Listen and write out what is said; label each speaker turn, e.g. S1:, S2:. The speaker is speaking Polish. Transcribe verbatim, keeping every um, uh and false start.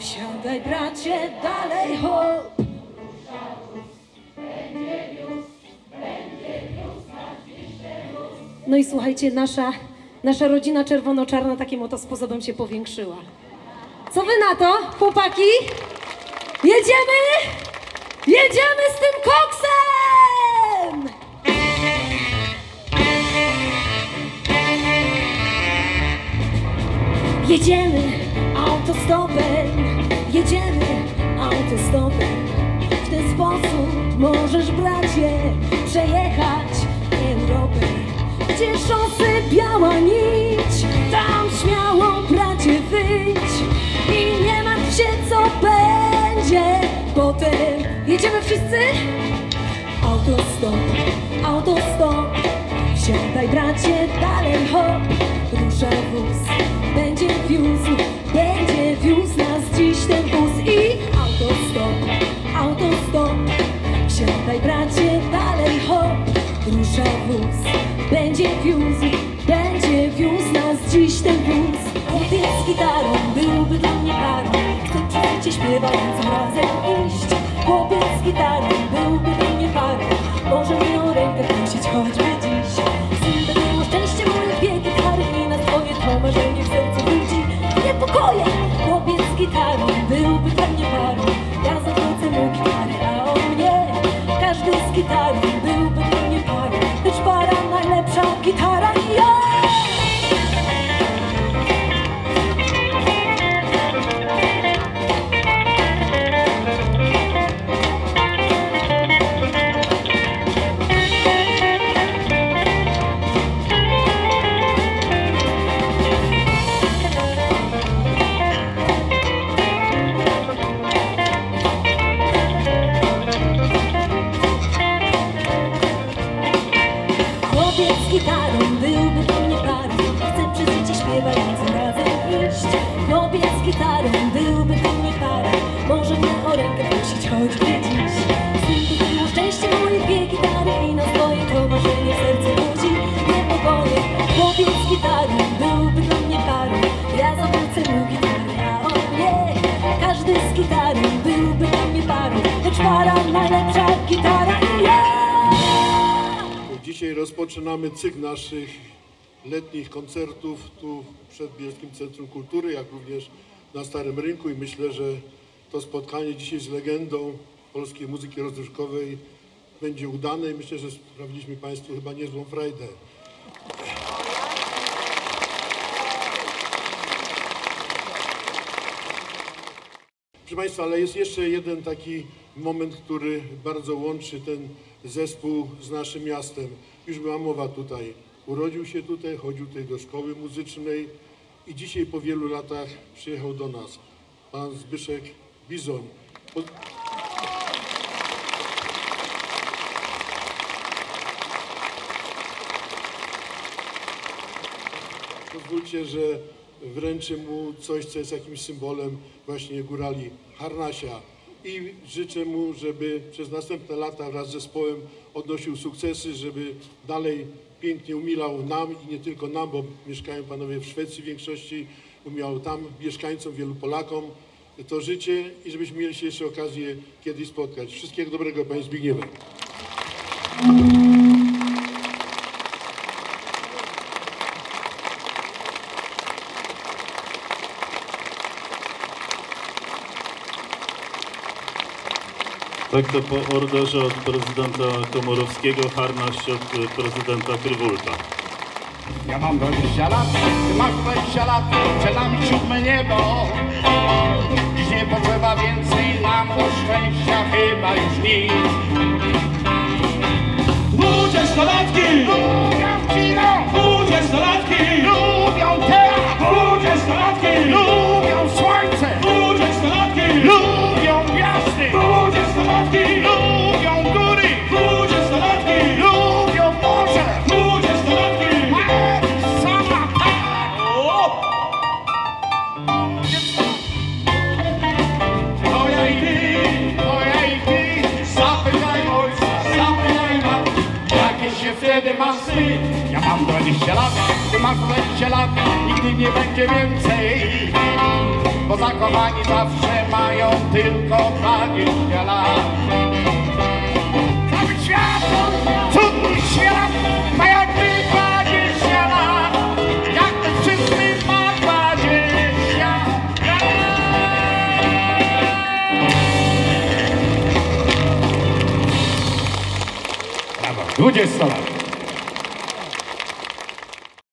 S1: Wsiadaj bracie, dalej hop. No i słuchajcie, nasza, nasza rodzina czerwono-czarna takim oto sposobem się powiększyła. Co wy na to, chłopaki? Jedziemy? Jedziemy z tym koksem! Jedziemy autostopem, jedziemy autostopem. W ten sposób możesz, bracie, przejechać Europę. Gdzie szosy biała nić, tam śmiało, bracie, wyjdź. I nie martw się, co będzie potem. Jedziemy wszyscy? Autostop, autostop. Wsiadaj bracie, dalej hop. Rusza wóz, będzie wiózł, będzie wiózł nas dziś ten wóz. I autostop, autostop. Wsiadaj bracie, dalej hop. Rusza wóz, będzie wiózł, będzie wiózł nas dziś ten wóz. Chłopiec z gitarą byłby dla mnie parą. Chcę przy życie śpiewając razem iść. Chłopiec z gitarą byłby dla mnie parą. Może mnie o rękę prosić choćby dziś. Gdyby było szczęście moich wielkich starych i na swoje to marzenie w sercu budzi niepokoje. Chłopiec z gitarą byłby dla mnie parą. Ja zawrócę mu gitarę, a on mnie. Każdy z gitarą byłby dla mnie parą. Lecz para najlepsza gitara i ja. Gitarą byłby do mnie parą. Chcę przez życie śpiewając razem iść. Chłopiec z gitarą byłby do mnie parą. Może mnie o rękę prosić choćby dziś. Z nim to było szczęście moich dwie gitary i na swoje to marzenie w sercu budzi niepokoje. Chłopiec z gitarą byłby do mnie parą. Ja zawrócę mu gitarę, a on nie. Każdy z gitarą byłby do mnie parą. Lecz para najlepsza gitara i ja.
S2: Dzisiaj rozpoczynamy cykl naszych letnich koncertów tu przed Bielskim Centrum Kultury, jak również na Starym Rynku i myślę, że to spotkanie dzisiaj z legendą polskiej muzyki rozrywkowej będzie udane i myślę, że sprawiliśmy Państwu chyba niezłą frajdę. Proszę Państwa, ale jest jeszcze jeden taki moment, który bardzo łączy ten zespół z naszym miastem. Już była mowa tutaj. Urodził się tutaj, chodził tutaj do szkoły muzycznej i dzisiaj po wielu latach przyjechał do nas pan Zbyszek Bizoń. Pod... Pozwólcie, że wręczę mu coś, co jest jakimś symbolem właśnie górali Harnasia. I życzę mu, żeby przez następne lata wraz z zespołem odnosił sukcesy, żeby dalej pięknie umilał nam i nie tylko nam, bo mieszkają panowie w Szwecji w większości, umiał tam mieszkańcom, wielu Polakom to życie i żebyśmy mieli się jeszcze okazję kiedyś spotkać. Wszystkiego dobrego, panie Zbigniewie.
S3: Tak to po orderze od prezydenta Komorowskiego, Harnaś od prezydenta Krywulka.
S4: Ja mam dwadzieścia lat, ty masz dwadzieścia lat, przed nami siódme niebo. Dziś nie potrzeba więcej nam do szczęścia, chyba już nic.
S5: Dwudziestolatki!
S4: Lubią kino!
S5: Dwudziestolatki!
S4: Lubią teatr!
S5: Dwudziestolatki!
S4: Lubią słońce!
S5: Dwudziestolatki!
S4: Lubią gwiazdy!
S5: Dwudziestolatki!
S4: Lubią góry!
S5: Dwudziestolatki!
S4: Lubią morze!
S5: Dwudziestolatki!
S4: Sama tak! To ja i ty, to ja i ty, zapytaj ojca, zapytaj matki, jakie się wtedy masz wstyd. Ja mam dwadzieścia lat, ty masz dwadzieścia lat, nigdy nie będzie więcej. Bo zakochani zawsze mają tylko dwadzieścia lat. Cały świat, cudny świat, ma jakby dwadzieścia lat, jak ten wszyscy ma dwadzieścia lat. Brawo, dwadzieścia lat.